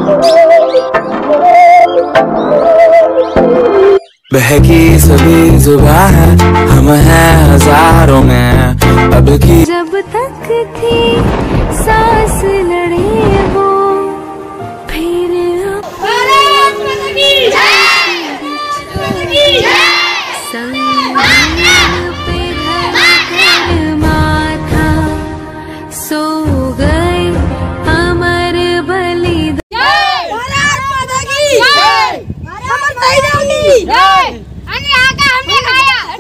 बहकी सभी जुबान है, हम हैं हजारों में अब की। जब तक थी सांस लड़े वो फिर भारत माता की जय। संगीत पे धर माथा सो गए अमर बलिदान। भारत माता की जय। अमर बलिदान जय। हमने खाया।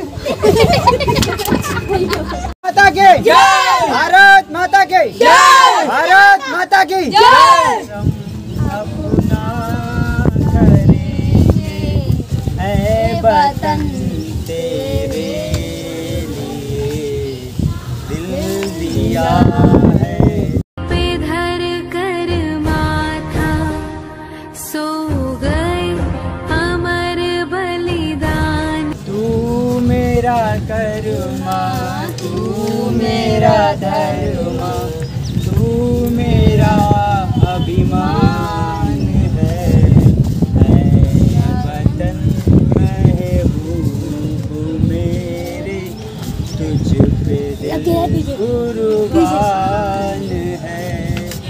माता के जय। भारत माता के जय। भारत माता की जय। अपना करेंगे है वतन तेरे लिए दिल दिया है। पे धर कर माथा सो गए अमर बलिदान। तू मेरा कर्मा, तू मेरा धर्मा, तू मेरा अभिमान है वतन महबूब मेरे, तुझ पे दिल कुर्बान है।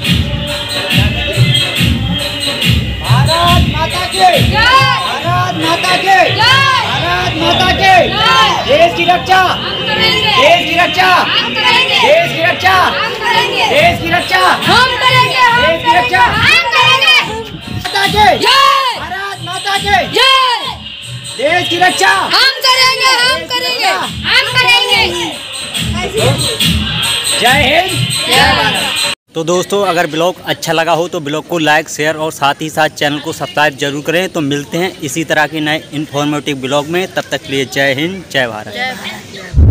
भारत माता के जय। भारत माता के जय। भारत माता के देश की रक्षा, देश की रक्षा, देश की रक्षा, देश की रक्षा, हम करेंगे, देश की रक्षा हम करेंगे। माता के जय। भारत माता के जय। देश की रक्षा हम करेंगे, हम करेंगे, हम करेंगे। जय हिंद, जय भारत। तो दोस्तों अगर ब्लॉग अच्छा लगा हो तो ब्लॉग को लाइक शेयर और साथ ही साथ चैनल को सब्सक्राइब जरूर करें। तो मिलते हैं इसी तरह के नए इन्फॉर्मेटिव ब्लॉग में, तब तक के लिए जय हिंद, जय भारत।